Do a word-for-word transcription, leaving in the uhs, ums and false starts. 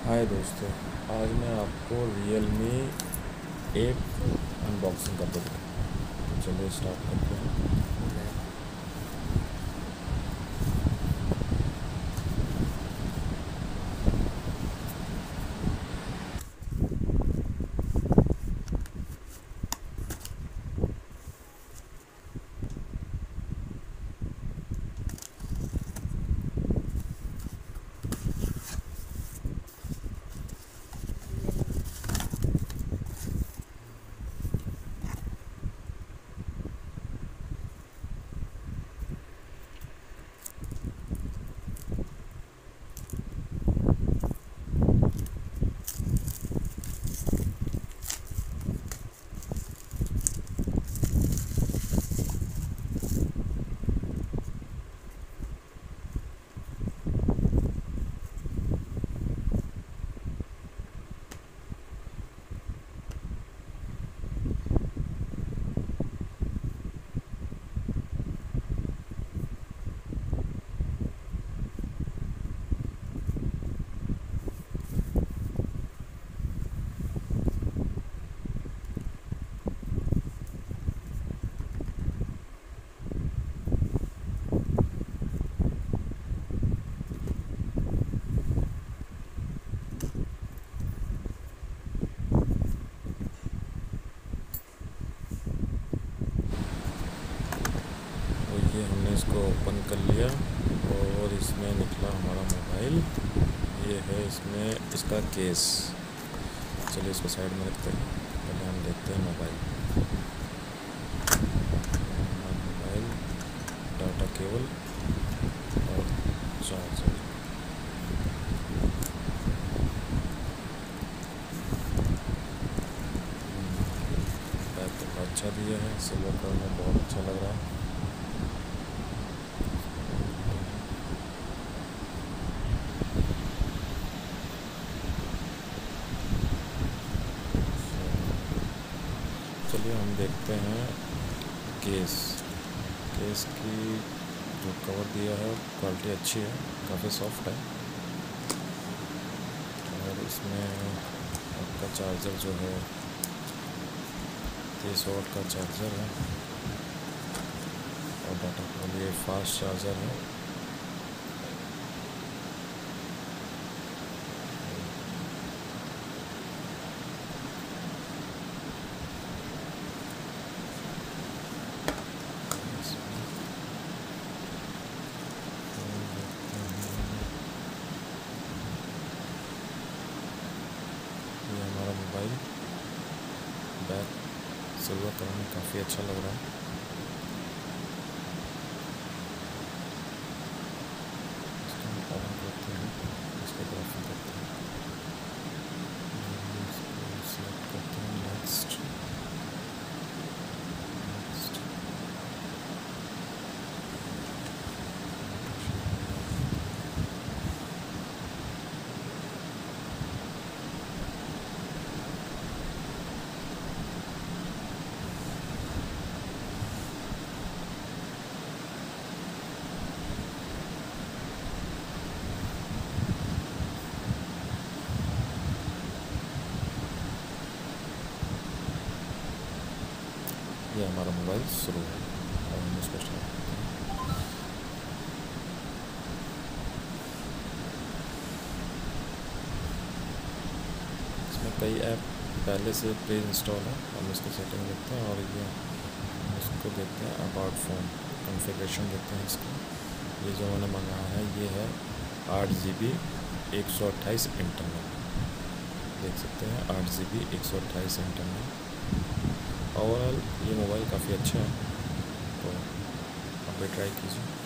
हाय दोस्तों, आज मैं आपको realme एट अनबॉक्सिंग करके दिखाऊंगा। तो चलिए स्टार्ट करते हैं। तो ये हमने इसको ओपन कर लिया और इसमें निकला हमारा मोबाइल। ये है इसमें इसका केस। चलिए इसको साइड में रखते हैं, पहले हम देखते हैं मोबाइल। मोबाइल, डाटा केबल और चार्जर। बैग तो बहुत अच्छा दिया है, सिल्वर कलर में बहुत अच्छा लग रहा है। चलिए हम देखते हैं केस। केस की जो कवर दिया है क्वालिटी अच्छी है, काफ़ी सॉफ्ट है। और इसमें आपका चार्जर जो है तीस वाट का चार्जर है और डाटा के लिए फास्ट चार्जर है। ये हमारा मोबाइल, बैक सिल्वर कलर में काफ़ी अच्छा लग रहा है। इसको हम ऑन करते हैं, इसको तरफ करते हैं, इसको सेलेक्ट करते हैं, नेक्स्ट नेक्स्ट ये हमारा मोबाइल शुरू है और हम इसको स्टार्ट करते हैं। इसमें कई ऐप पहले से प्री इंस्टॉल है। हम इसको सेटिंग देखते हैं और ये हम इसको देखते हैं अबाउट फ़ोन कॉन्फ़िगरेशन देखते हैं इसका। ये जो मैंने मंगाया है ये है आठ जी बी एक सौ अट्ठाईस इंटरनल। देख सकते हैं आठ जी बी एक सौ अट्ठाईस इंटरनल। ओवरऑल ये मोबाइल काफ़ी अच्छा है, तो आप भी ट्राई कीजिए।